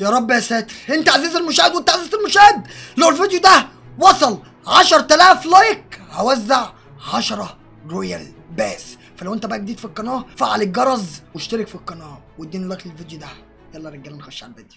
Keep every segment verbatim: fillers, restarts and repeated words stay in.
يا رب يا ساتر. انت عزيزي المشاهد وانت عزيزتي المشاهد، لو الفيديو ده وصل عشرة آلاف لايك هوزع عشرة رويال باس. فلو انت بقى جديد في القناه فعل الجرس واشترك في القناه واديني لايك للفيديو ده. يلا يا رجاله نخش على الفيديو.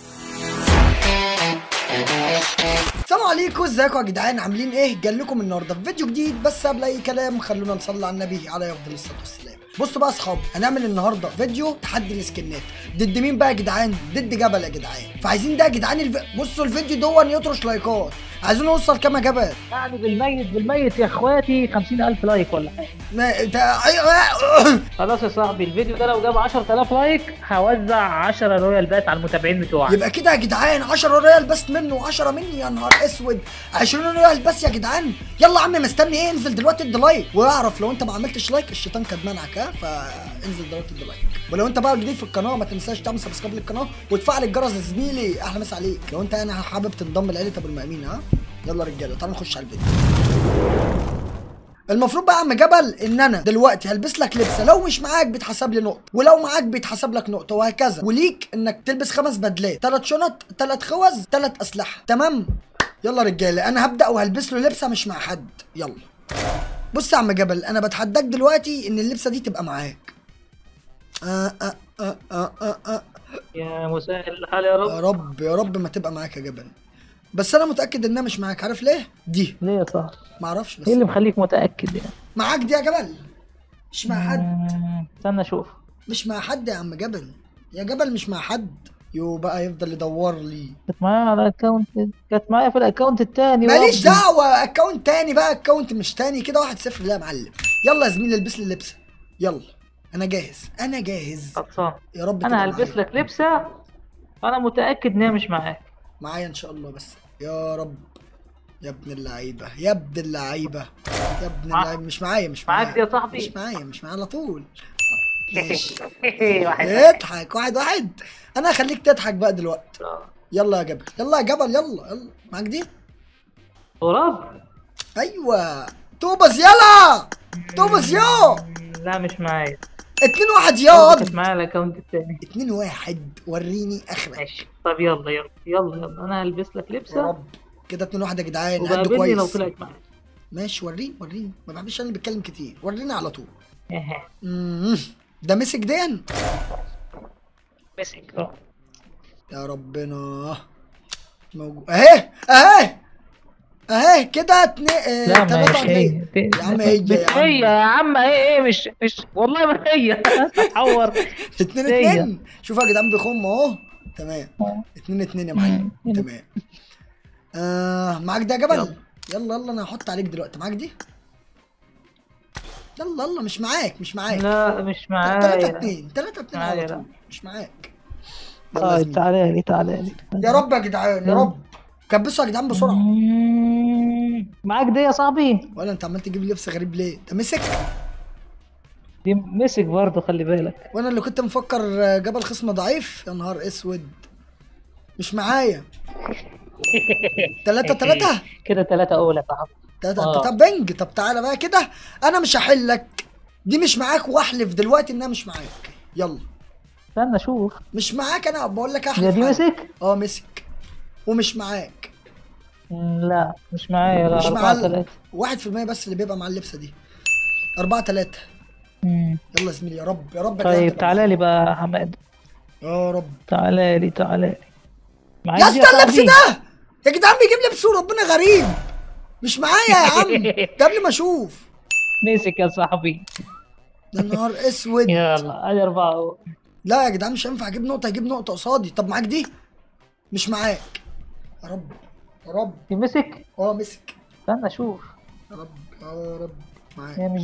السلام عليكم، ازيكم يا جدعان؟ عاملين ايه؟ جاي لكم النهارده في فيديو جديد، بس قبل اي كلام خلونا نصلي على النبي عليه افضل الصلاه والسلام. بصوا بقى يا اصحابي، هنعمل النهارده فيديو تحدي السكنات. ضد مين بقى يا جدعان؟ ضد جبل يا جدعان. فعايزين ده يا جدعان الف... بصوا الفيديو دون يطرش لايكات. عايزين نوصل كام يا جبل؟ يعني بالميت بالميت يا اخواتي خمسين ألف لايك ولا حاجه. ما تا... خلاص يا صاحبي، الفيديو ده لو جاب عشرة آلاف لايك هوزع عشرة رويال بات على المتابعين بتوعك. يبقى كده يا جدعان عشرة ريال بس منه وعشرة مني. يا نهار اسود، عشرين ريال بس يا جدعان. يلا يا عم، مستني ايه؟ انزل دلوقتي ادي لايك، واعرف لو انت ما عملتش لايك الشيطان كان منعك، ها؟ فانزل دلوقتي ادي لايك. ولو انت بقى جديد في القناه ما تنساش تعمل سبسكرايب للقناه وتفعل الجرس يا زميلي. احلى مسا عليك لو انت يعني حابب تنضم لعيله ابو المأمين. ها يلا رجاله تعالوا نخش على الفيديو. المفروض بقى يا عم جبل ان انا دلوقتي هلبس لك لبسه، لو مش معاك بيتحسب لي نقطه، ولو معاك بيتحسب لك نقطه، وهكذا. وليك انك تلبس خمس بدلات، ثلاث شنط، ثلاث خوذ، ثلاث اسلحه. تمام؟ يلا رجاله انا هبدا وهلبس له لبسه مش مع حد. يلا بص يا عم جبل، انا بتحداك دلوقتي ان اللبسه دي تبقى معاك. آه آه آه آه آه آه. يا مسهل الحال يا رب. يا رب يا رب ما تبقى معاك يا جبل، بس انا متاكد انها مش معاك. عارف ليه؟ دي ليه يا صاحبي؟ معرفش، بس ايه اللي مخليك متاكد يعني؟ معاك دي يا جبل، مش مع حد. مم، استنى اشوف. مش مع حد يا عم جبل، يا جبل مش مع حد. يو بقى يفضل يدور لي. كانت معايا على الاكونت، كانت معايا في الاكونت التاني. ماليش وابدي. دعوه، اكونت تاني بقى، اكونت مش تاني كده. واحد صفر لا يا معلم. يلا يا زميلي البس لي اللبسه. يلا انا جاهز، انا جاهز. خلصان. يا رب انا تبقى هلبس معايا. لك لبسه انا متاكد ان هي مش معاك. معايا ان شاء الله، بس يا رب. يا ابن اللعيبه، يا ابن اللعيبه، يا ابن مع- اللعيبه. مش معايا، مش معايا. معاك دي يا صاحبي؟ مش معايا، مش معايا على طول. ماشي. واحد اضحك واحد واحد. انا هخليك تضحك بقى دلوقتي. يلا يا جبل، يلا يا جبل، يلا يلا. معاك دي؟ غراب. ايوه توبس، يلا توبس يو. لا مش معايا. اتنين واحد كانت ياض. معايا الاكونت التاني. اتنين واحد، وريني اخرك. ماشي طب يلا يلا يلا يلا انا هلبس لك يا لبسه رب. كده اتنين واحد يا جدعان، قد وبقابلني لو كويس. طلعت معاك. ماشي وريني وريني، ما بحبش انا اللي بتكلم كتير. وريني على طول. اها امم ده مسك دين. مسك اه. يا ربنا. موجود اهي اهي اهي كده. اتنين اه لا تلاتة مش هي. اتنين. يا عم هي مش يا هي عم. يا عم، هي ايه مش مش والله ما هي. هتحور. اتنين هي. اتنين. شوف يا جدعان بيخم اهو. تمام. اتنين اتنين يا معلم. تمام. آه معاك ده يا جبل؟ يلا. يلا يلا انا هحط عليك دلوقتي. معاك دي؟ يلا يلا. مش معاك، مش معاك. لا مش معايا. تلاتة اتنين، تلاتة اتنين على معايا طول. لا. مش معاك. يلا يا طيب زميلي. تعالى لي تعالى لي. يا رب يا جدعان، يا رب. كبسوا يا جدعان بسرعة. مم، معاك دي يا صاحبي؟ ولا انت عمال تجيب لي لبس غريب ليه؟ ده مسك. دي مسك برضه خلي بالك. وانا اللي كنت مفكر جبل خصم ضعيف. يا نهار اسود. مش معايا. تلاتة تلاتة. كده تلاتة أولى يا صاحبي. تلاتة. آه. طب بنج. طب تعالى بقى كده. انا مش هحلك. دي مش معاك، واحلف دلوقتي انها مش معاك. يلا. استنى اشوف. مش معاك، انا بقول لك هي احلف. دي حاجة. مسك؟ اه مسك. ومش معاك. مم، لا مش معايا. لا مش أربعة مع تلاتة. واحد في المية بس اللي بيبقى مع اللبسة دي. أربعة تلاتة. مم. يلا يا زميلي، يا رب يا رب. يا جدعان طيب تبقى تعالى معايا. لي بقى يا حماد. يا رب. تعالى لي تعالى لي. معاك يا دي اسطى اللبس صاحبي؟ ده يا جدعان بيجيب لبس وربنا غريب. مش معايا يا عم. ده قبل ما اشوف. مسك يا صاحبي. ده نهار اسود. يلا ادي أربعة أهو. لا يا جدعان مش هينفع اجيب نقطة، اجيب نقطة قصادي. طب معاك دي؟ مش معاك. يا رب يا رب. دي مسك؟ اه مسك. استنى اشوف. يا رب يا رب. معاك. هي مش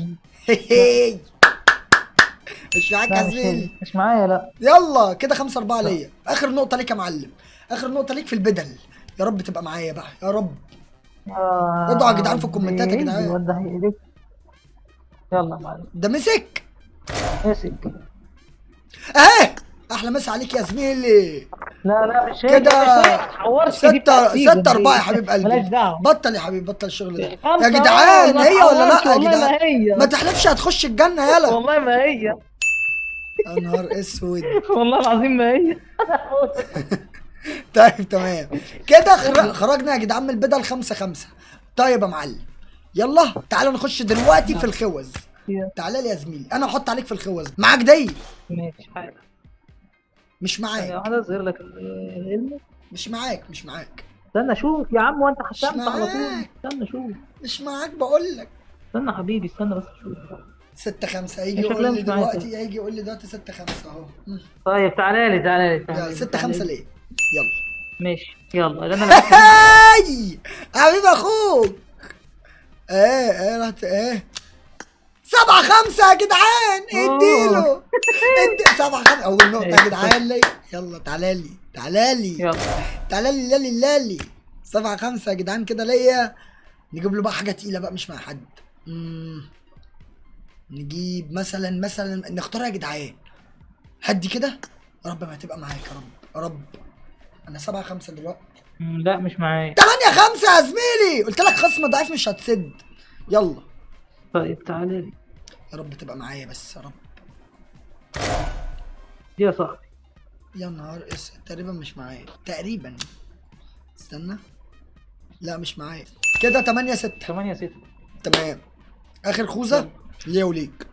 مش معاك يا لا مش هي. زميلي. مش معايا لا. يلا كده خمسة أربعة ليا. آخر نقطة ليك يا معلم. آخر نقطة ليك في البدل. يا رب تبقى معايا بقى، يا رب. آه ادعوا يا جدعان في الكومنتات يا جدعان. يوضح ايديك. يلا يا معلم. ده مسك. مسك. اهي. أحلى مسا عليك يا زميلي. لا لا مش هي. كده مش هي. حورت دي ستة بتاعت سيزون ستة أربعة دي. يا حبيب قلبي. مالهاش دعوة. بطل يا حبيبي، بطل الشغل ده. خمسة يا جدعان أهو، هي ما ولا لا تحورش يا والله جدعان؟ ما هي. ما تحلفش هتخش الجنة يلا. والله ما هي. يا نهار اسود. والله العظيم ما هي. طيب تمام كده خر... خرجنا يا جدعان من البدل خمسة خمسة. طيب يا معلم يلا تعالى نخش دلوقتي في الخوذ. تعالى لي يا زميلي انا هحط عليك في الخوذ. معاك دي؟ ماشي حاجة. مش ثانية معاك. واحدة اظهر لك ال- العلم. مش معاك مش معاك استنى اشوف يا عم، وانت مش حسمت على طول. معاك استنى اشوف. مش معاك بقول لك. استنى حبيبي، استنى بس اشوف. ستة خمسة هيجي هي يقول شكلها لي مش معاك. دلوقتي، هيجي يقول لي دلوقتي ستة خمسة اهو. مم. طيب تعالى لي تعالى لي تعالى يلا لي ستة تعالى خمسة لي. ليه؟ يلا. ماشي يلا ده انا اللي هكسب. هاي حبيب اخوك. ايه ايه رحت ايه سبعة خمسة يا جدعان. اديله ادي سبعة خمسة اول نقطة يا جدعان لي. يلا تعالى لي تعالى لي يلا تعالى لي لالي لالي. سبعة خمسة يا جدعان كده ليا. نجيب له بقى حاجة تقيلة بقى مش مع حد. مم. نجيب مثلا مثلا نختار يا جدعان. هدي كده يا رب ما تبقى معاك يا رب يا رب. انا سبعة خمسة دلوقتي. مم، لا مش معايا. تمانية خمسة يا زميلي قلت لك خصم ضعيف مش هتسد. يلا طيب تعالى لي. يا رب تبقى معايا بس يا رب. دي يا صاحبي. يا نهار اس تقريبا مش معايا تقريبا. استنى لا مش معايا. كده تمانية ستة. ثمانية ستة. تمام اخر خوذة ليا وليك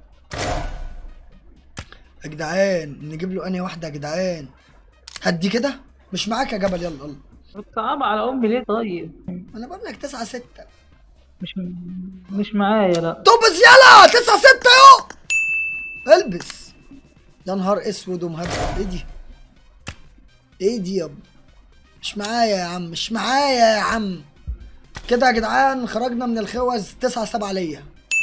يا جدعان. نجيب له انهي واحدة يا جدعان. هدي كده مش معاك يا جبل. يلا يلا بتصعب على امي ليه طيب؟ انا بقول لك تسعة ستة. مش مش معايا لا. طبس يلا تسعة ستة يو. البس. يا نهار اسود ومهبب. ايه دي ايه دي يابا. مش معايا يا عم مش معايا يا عم. كده يا جدعان خرجنا من الخوذ تسعة سبعة ليا.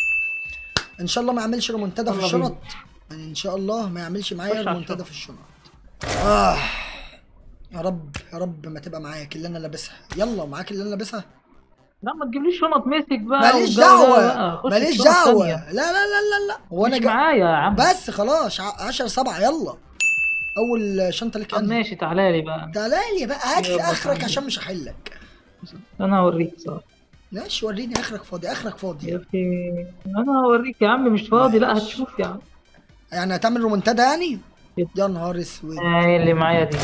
ان شاء الله ما يعملش ريمونتادا في الشنط. يعني ان شاء الله ما يعملش معايا ريمونتادا في الشنط. اه يا رب يا رب ما تبقى معاك اللي انا لابسها. يلا معاك اللي انا لابسها. لا ما تجيبليش شنط مسك بقى. ماليش والجو ده دعوة بقى. خش ماليش في شنط دعوة. تانية. لا لا لا لا لا هو انا مش جا... معايا يا عم. بس خلاص عشرة سبعة يلا. اول شنطة لك طب انا. ماشي تعالى لي بقى. تعالى لي بقى هات لي يلا اخرك تعالى. عشان مش هحلك. انا هوريك صح. ماشي وريني اخرك فاضي. اخرك يا فاضي اخي انا هوريك يا عم مش فاضي. لا ماشي. هتشوف يا عم. يعني هتعمل رومنتادا يعني. كده. يا نهار اسود. آه اللي معايا دي.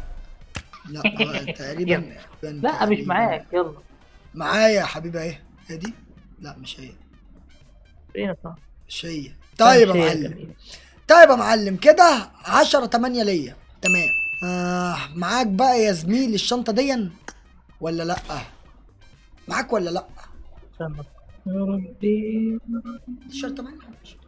لا آه، تقريبا لا مش معاك. يلا معايا يا حبيبي اهي. هي دي. لا مش هي فين صح. مش هي. طيب يا معلم طيب يا معلم كده عشرة تمانية ليا. تمام آه معاك بقى يا زميلي الشنطة دي ولا لا؟ معاك ولا لا؟ استنى يا ربي. حداشر تمانية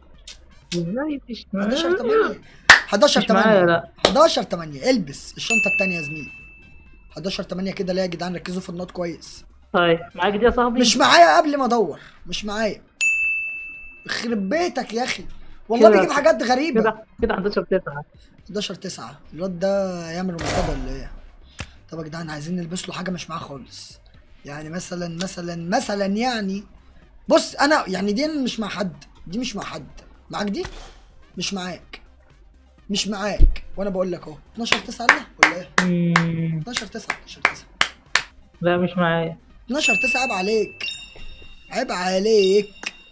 ازاي مش حداشر تمانية حداشر مش معايا تمانية لا. حداشر تمانية. البس الشنطة التانية يا زميلي. حداشر تمانية كده ليه يا جدعان. ركزوا في النوت كويس. طيب معاك دي يا صاحبي. مش معايا قبل ما ادور. مش معايا. يخرب بيتك يا اخي والله كده- بيجيب حاجات غريبة. كده كده حداشر تسعة. حداشر تسعة الواد ده يعمل رومنتادا ولا ايه؟ طب يا جدعان عايزين نلبس له حاجة مش معاه خالص. يعني مثلا مثلا مثلا يعني بص انا يعني دي مش مع حد. دي مش مع حد. معاك دي؟ مش معاك. مش معاك وانا بقول لك اهو اتناشر تسعة لا ولا ايه؟ مم، اتناشر تسعة اتناشر تسعة لا مش معايا. اتناشر تسعة عيب عليك. عيب عليك.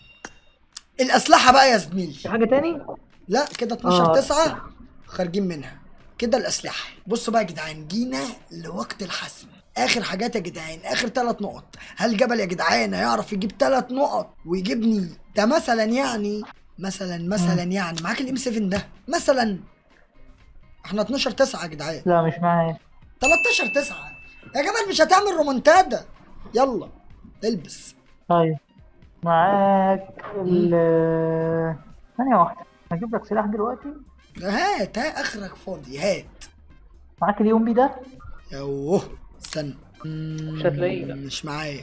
الاسلحة بقى يا زميلي. في حاجة تاني؟ لا كده اتناشر آه. تسعة خارجين منها. كده الاسلحه. بصوا بقى يا جدعان جينا لوقت الحسم. اخر حاجات يا جدعان اخر ثلاث نقط. هل جبل يا جدعان هيعرف يجيب ثلاث نقط ويجيبني ده مثلا يعني مثلا مثلا يعني معاك الام سبعة ده مثلا. احنا اتناشر تسعة يا جدعان. لا مش معايا. تلتاشر تسعة يا جبل مش هتعمل رومونتادا. يلا البس. طيب معاك ال ثانية واحدة هجيب لك سلاح دلوقتي. هات ها اخرك فاضي هات. معاك اليوم بي ده. يوه استنى. مش هتلاقيه لا. مش معايا.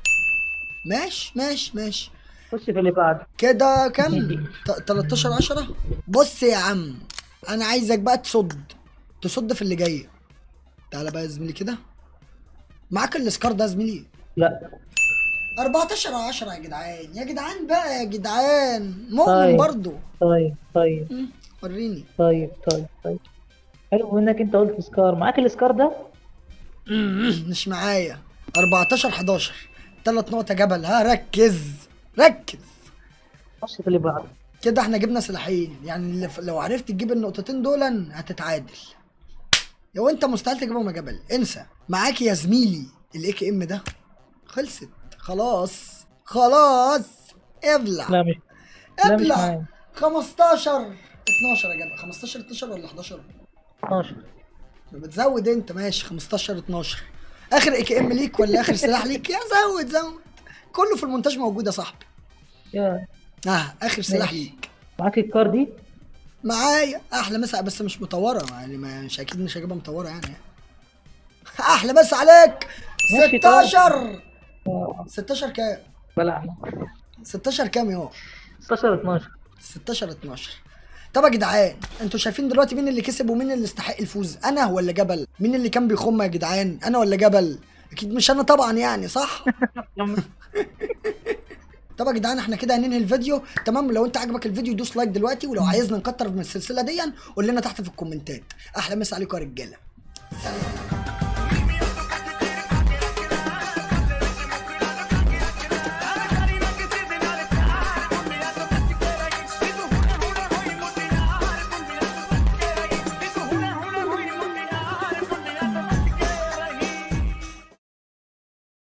ماشي ماشي ماشي. خش في اللي بعده. كده كام؟ تلتاشر عشرة. بص يا عم انا عايزك بقى تصد تصد في اللي جاي. تعالى بقى يا زميلي كده. معاك السكار ده يا زميلي؟ لا اربعتاشر عشرة يا جدعان. يا جدعان بقى يا جدعان مؤمن طيب. برضو. طيب طيب مم، وريني. طيب طيب طيب حلو انك انت قلت سكار. معاك السكار ده؟ مش معايا. اربعتاشر حداشر ثلاث نقط يا جبل. ها ركز ركز. خش في اللي بعده. كده احنا جبنا سلاحين يعني اللي ف- لو عرفت تجيب النقطتين دول هتتعادل. لو انت مستحيل تجيبهم يا جبل، انسى. معاك يا زميلي الاي كي ام ده، خلصت خلاص خلاص. ابلع لا مش لا مش ابلع. معايا. خمستاشر اتناشر يا جدع، خمستاشر اتناشر ولا حداشر؟ اتناشر. بتزود انت، ماشي خمستاشر اتناشر. اخر اي كي ام ليك ولا اخر سلاح ليك؟ يا زود زود، كله في المونتاج موجود يا صاحبي. يا اه اخر سلاح ماشي. ليك. معاك الكار دي؟ معايا احلى مسا، بس مش مطوره يعني، ما- مش اكيد مش هجيبها مطوره يعني. احلى مسا عليك. ماشي طيب. ستاشر. آه، ستاشر كام؟ بلع. ستاشر كام يا؟ ستاشر اتناشر. ستاشر اتناشر. طب يا جدعان انتوا شايفين دلوقتي مين اللي كسب ومين اللي استحق الفوز؟ انا ولا جبل؟ مين اللي كان بيخم يا جدعان؟ انا ولا جبل؟ اكيد مش انا طبعا يعني، صح؟ طب يا جدعان احنا كده هننهي الفيديو تمام. لو انت عجبك الفيديو دوس لايك دلوقتي، ولو عايزنا نكتر من السلسله دي قول لنا تحت في الكومنتات. احلى مسا عليكم يا رجاله.